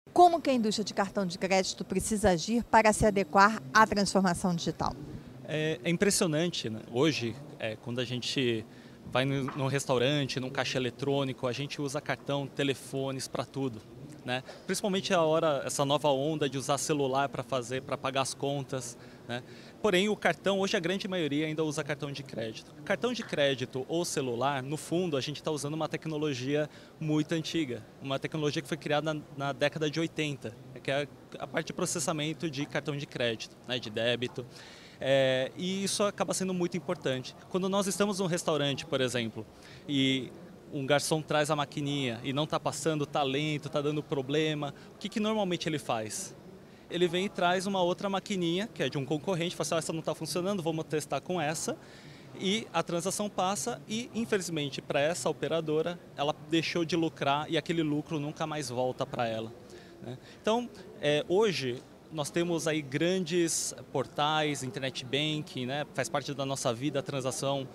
Como que a indústria de cartão de crédito precisa agir para se adequar à transformação digital? É impressionante, né? Hoje, quando a gente vai num restaurante, num caixa eletrônico, a gente usa cartão, telefones para tudo, né? Principalmente essa nova onda de usar celular para pagar as contas, né? Porém, o cartão, hoje a grande maioria ainda usa cartão de crédito. Cartão de crédito ou celular, no fundo, a gente está usando uma tecnologia muito antiga, uma tecnologia que foi criada na década de 80, que é a parte de processamento de cartão de crédito, né, de débito. E isso acaba sendo muito importante. Quando nós estamos num restaurante, por exemplo, e um garçom traz a maquininha e não está passando, está lento, está dando problema, o que normalmente ele faz? Ele vem e traz uma outra maquininha, que é de um concorrente, fala assim, essa não está funcionando, vamos testar com essa. E a transação passa e, infelizmente, para essa operadora, ela deixou de lucrar e aquele lucro nunca mais volta para ela, né? Então, hoje, nós temos aí grandes portais, internet banking, né? Faz parte da nossa vida a transação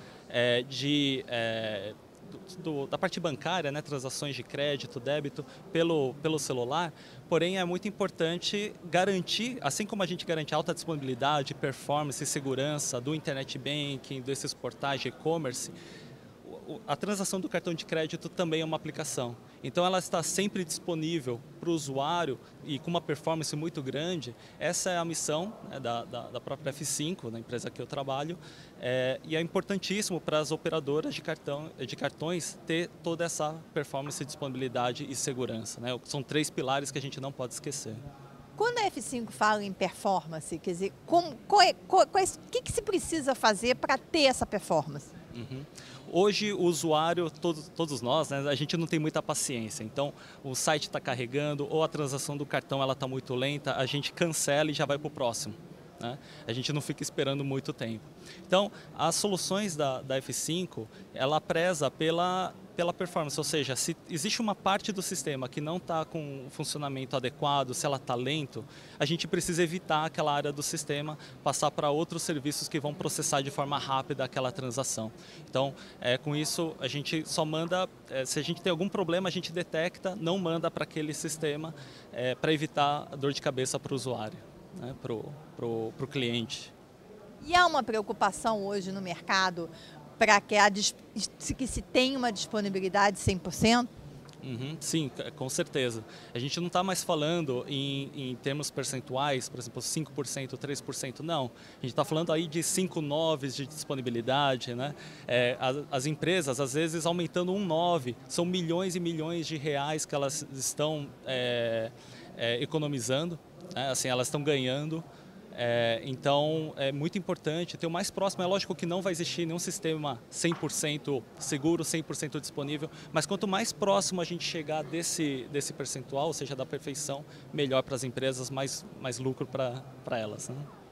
da parte bancária, né? Transações de crédito, débito pelo celular. Porém, é muito importante garantir, assim como a gente garante alta disponibilidade, performance e segurança do internet banking, desses portais de e-commerce, a transação do cartão de crédito também é uma aplicação. Então ela está sempre disponível para o usuário e com uma performance muito grande. Essa é a missão, né, da própria F5, da empresa que eu trabalho, e é importantíssimo para as operadoras de cartões ter toda essa performance, disponibilidade e segurança, né? São três pilares que a gente não pode esquecer. Quando a F5 fala em performance, quer dizer, o que se precisa fazer para ter essa performance? Uhum. Hoje o usuário, todos nós, né, a gente não tem muita paciência, então o site está carregando ou a transação do cartão está muito lenta, a gente cancela e já vai para o próximo, né? A gente não fica esperando muito tempo. Então as soluções da F5, ela preza pela performance, ou seja, se existe uma parte do sistema que não está com o funcionamento adequado, se ela está lento, a gente precisa evitar aquela área do sistema, passar para outros serviços que vão processar de forma rápida aquela transação. Então, com isso, a gente só manda, se a gente tem algum problema, a gente detecta, não manda para aquele sistema, para evitar dor de cabeça para o usuário, né, para o cliente. E há uma preocupação hoje no mercado para que se tenha uma disponibilidade 100%? Uhum, sim, com certeza. A gente não está mais falando em termos percentuais, por exemplo, 5%, 3%, não. A gente está falando aí de 5 noves de disponibilidade, né? As empresas, às vezes, aumentando um 9, são milhões e milhões de reais que elas estão economizando, né? Assim, elas estão ganhando. Então é muito importante ter o mais próximo. É lógico que não vai existir nenhum sistema 100% seguro, 100% disponível, mas quanto mais próximo a gente chegar desse percentual, ou seja, da perfeição, melhor para as empresas, mais lucro para elas, né?